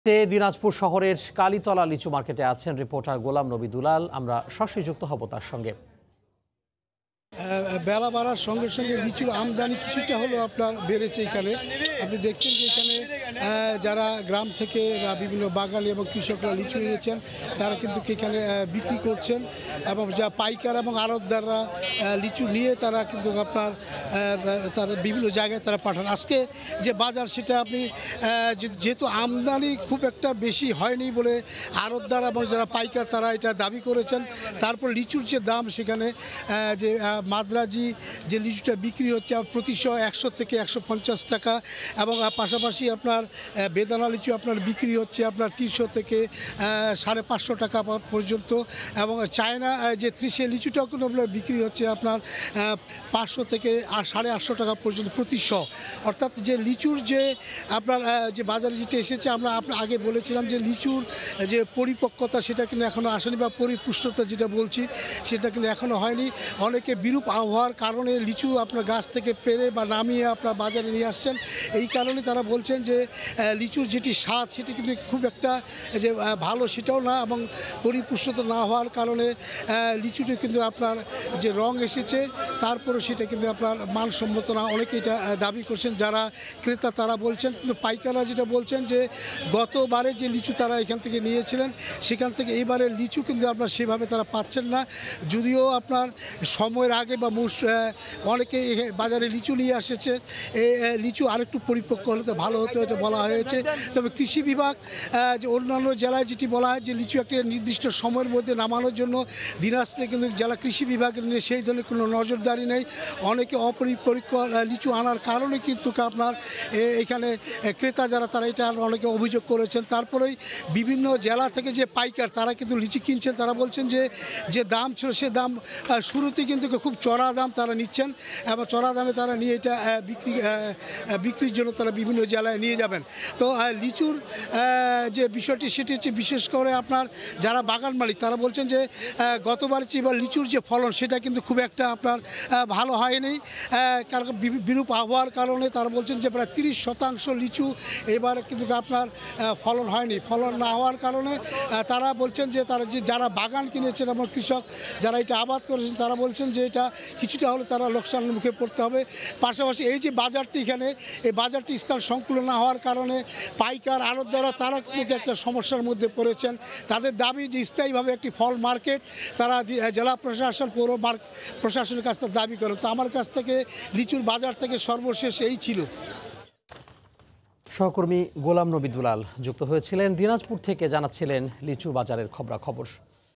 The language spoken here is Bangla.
দিনাজপুর শহরের কালীতলা লিচু মার্কেটে আছেন রিপোর্টার গোলাম নবী দুলাল। আমরা সরাসরি যুক্ত হব তার সঙ্গে। বেলা বাড়ার সঙ্গে সঙ্গে লিচুর আমদানি কিছুটা হলেও আপনার বেড়েছে। এখানে আপনি দেখছেন যে এখানে যারা গ্রাম থেকে বা বিভিন্ন বাগানি এবং কৃষকরা লিচু এনেছেন তারা কিন্তু এখানে বিক্রি করছেন এবং যা পাইকার এবং আড়তদাররা লিচু নিয়ে তারা কিন্তু আপনার তারা বিভিন্ন জায়গায় তারা পাঠান। আজকে যে বাজার সেটা আপনি যেহেতু আমদানি খুব একটা বেশি হয়নি বলে আড়তদার এবং যারা পাইকার তারা এটা দাবি করেছেন। তারপর লিচুর যে দাম সেখানে যে মাদ্রাজি যে লিচুটা বিক্রি হচ্ছে প্রতি 100 থেকে 150 টাকা এবং পাশাপাশি আপনার বেদানা লিচু আপনার বিক্রি হচ্ছে আপনার 300 থেকে 550 টাকা পর্যন্ত এবং চায়না যে 30 লিচুটাও কিন্তু আপনার বিক্রি হচ্ছে আপনার 500 থেকে 850 টাকা পর্যন্ত প্রতি 100। অর্থাৎ যে লিচুর যে আপনার যে বাজারে যেটা এসেছে আমরা আগে বলেছিলাম যে লিচুর যে পরিপক্কতা সেটা কিন্তু এখনও আসেনি বা পরিপুষ্টতা যেটা বলছি সেটা কিন্তু এখনও হয়নি। অনেকে বিরূপ আবহাওয়ার কারণে লিচু আপনার গাছ থেকে পেরে বা নামিয়ে আপনার বাজারে নিয়ে আসছেন। এই কারণে তারা বলছেন যে লিচুর যেটি স্বাদ সেটি কিন্তু খুব একটা যে ভালো সেটাও না এবং পরিপুষ্টতা না হওয়ার কারণে লিচুটি কিন্তু আপনার যে রং এসেছে তারপরে সেটা কিন্তু আপনার মানসম্মত না। অনেকে এটা দাবি করছেন যারা ক্রেতা তারা বলছেন। কিন্তু পাইকাররা যেটা বলছেন যে গতবারে যে লিচু তারা এখান থেকে নিয়েছিলেন সেখান থেকে এইবারে লিচু কিন্তু আপনার সেভাবে তারা পাচ্ছেন না। যদিও আপনার সময়ের আগে বা অনেকে বাজারে লিচু নিয়ে এসেছে, লিচু আরেকটু পরিপক্ক হলে তো ভালো হতে হতে বলা হয়েছে। তবে কৃষি বিভাগ যে অন্যান্য জেলায় যেটি বলা হয় যে লিচু একটা নির্দিষ্ট সময়ের মধ্যে নামানোর জন্য দিনাজপুরে কিন্তু জেলা কৃষি বিভাগের নিয়ে সেই ধরনের কোনো নজরদারি নেই। অনেকে অপরিপক্ক লিচু আনার কারণে কিন্তু আপনার এখানে ক্রেতা যারা তারা এটা অনেকে অভিযোগ করেছেন। তারপরেই বিভিন্ন জেলা থেকে যে পাইকার তারা কিন্তু লিচু কিনছেন তারা বলছেন যে দাম ছিল সে দাম শুরুতে কিন্তু খুব চড়া দাম তারা নিচ্ছেন এবং চড়া দামে তারা নিয়ে এটা বিক্রির জন্য তারা বিভিন্ন জেলায় নিয়ে যাবেন। তো লিচুর যে বিষয়টি সেটি হচ্ছে বিশেষ করে আপনার যারা বাগান মালিক তারা বলছেন যে গতবার চেয়ে বা লিচুর যে ফলন সেটা কিন্তু খুব একটা আপনার ভালো হয়নি। কারণ বিরূপ আবহাওয়ার কারণে তারা বলছেন যে প্রায় 30% লিচু এবার কিন্তু আপনার ফলন হয়নি। ফলন না হওয়ার কারণে তারা বলছেন যে যারা বাগান কিনেছেন এবং কৃষক যারা এটা আবাদ করেছেন তারা বলছেন যে এটা কিছুটা হলে তারা লোকসানের মুখে পড়তে হবে। পাশাপাশি এই যে বাজারটি এখানে এই বাজারটি স্থান সংকুলন না হওয়ার কারণে পাইকার আড়তদাররা তারা কিন্তু একটা সমস্যার মধ্যে পড়েছেন। তাদের দাবি যে স্থায়ীভাবে একটি ফল মার্কেট তারা জেলা প্রশাসন পৌর প্রশাসনের কাছ থেকে দাবি করেন। তো আমার কাছ থেকে লিচুর বাজার থেকে সর্বশেষ এই ছিল। সহকর্মী গোলাম নবী দুলাল যুক্ত হয়েছিলেন দিনাজপুর থেকে, জানাচ্ছিলেন লিচু বাজারের খবরাখবর।